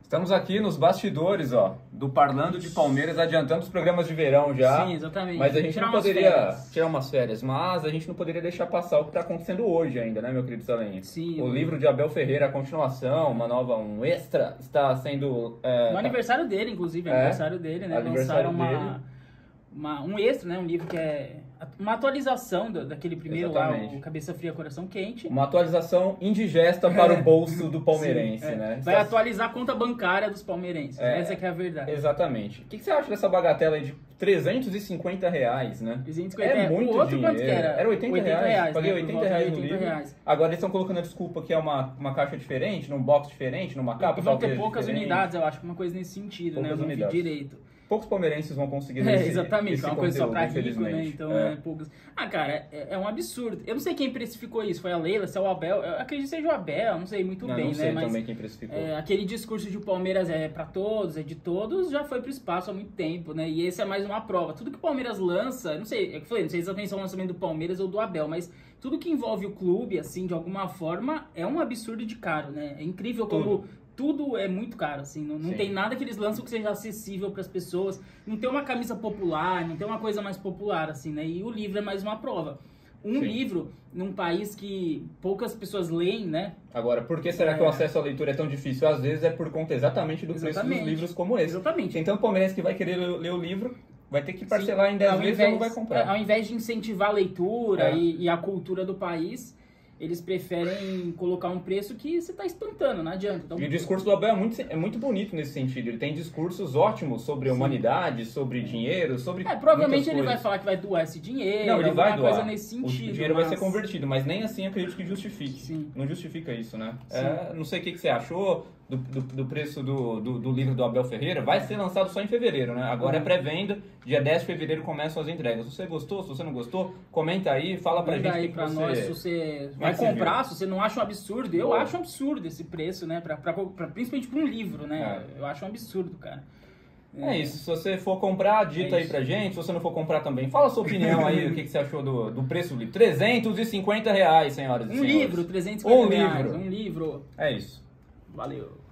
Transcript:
Estamos aqui nos bastidores, ó, do Parlando de Palmeiras, adiantando os programas de verão já. Sim, exatamente. Mas a gente não poderia tirar umas férias, mas a gente não poderia deixar passar o que está acontecendo hoje ainda, né, meu querido Salenha? Sim. O livro de Abel Ferreira, a continuação, um extra, está sendo... No aniversário dele, inclusive, aniversário dele, né? Lançaram um extra, né? Um livro que é uma atualização daquele primeiro lá, o Cabeça Fria, Coração Quente. Uma atualização indigesta para o bolso do palmeirense, né? Vai atualizar a conta bancária dos palmeirenses, essa que é a verdade. Exatamente. O que você acha dessa bagatela aí de R$350, né? 350 é muito o outro dinheiro. Quanto que era? Era R$80. Paguei né? R$80 no livro. Agora eles estão colocando a desculpa que é uma caixa diferente, num box diferente, numa capa. Vão ter poucas unidades, eu acho, uma coisa nesse sentido, poucas né? Eu não vi direito. Poucos palmeirenses vão conseguir esse exatamente, esse é uma coisa só pra rico, infelizmente. né? Então, poucos... cara, é um absurdo. Eu não sei quem precificou isso, foi a Leila, se é o Abel. Eu acredito que seja o Abel, não sei muito bem, não sei né? Também quem precificou. Aquele discurso de o Palmeiras é pra todos, é de todos, já foi pro espaço há muito tempo, né? E esse é mais uma prova. Tudo que o Palmeiras lança, não sei exatamente se é o lançamento do Palmeiras ou do Abel, mas tudo que envolve o clube, assim, de alguma forma, é um absurdo de caro, né? É incrível como... Tudo é muito caro, assim, não tem nada que eles lançam que seja acessível para as pessoas, não tem uma camisa popular, não tem uma coisa mais popular, assim, né? E o livro é mais uma prova. Livro, num país que poucas pessoas leem, né? Agora, por que será que o acesso à leitura é tão difícil? Às vezes é por conta exatamente do preço dos livros como esse. Exatamente. Então o palmeirense que vai querer ler o livro vai ter que parcelar em 10 vezes ou não vai comprar. Ao invés de incentivar a leitura e a cultura do país... Eles preferem colocar um preço que você está espantando, não adianta. Então, e o discurso do Abel é muito bonito nesse sentido. Ele tem discursos ótimos sobre a humanidade, sobre dinheiro, sobre provavelmente ele vai falar que vai doar esse dinheiro, não, ele vai doar. Coisa nesse sentido. O dinheiro vai ser convertido, mas nem assim acredito que justifique. Sim. Não justifica isso, né? Não sei o que você achou do preço do livro do Abel Ferreira. Vai ser lançado só em fevereiro, né? Agora é pré-venda, dia 10 de fevereiro começam as entregas. Se você gostou, se você não gostou, comenta aí, fala pra gente o que você... nós, se você vai comprar, se você não acha um absurdo. Eu acho um absurdo esse preço, né? Principalmente pra um livro, né? Eu acho um absurdo, cara. É isso, se você for comprar, dita aí pra gente, se você não for comprar também, fala a sua opinião aí, o que você achou do preço do livro. R$350, senhoras e senhores. Livro, R$350. Um livro. Um livro. É isso. Valeu.